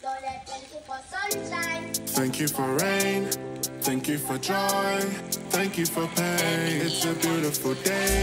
Thank you for rain, thank you for joy, thank you for pain. It's a beautiful day.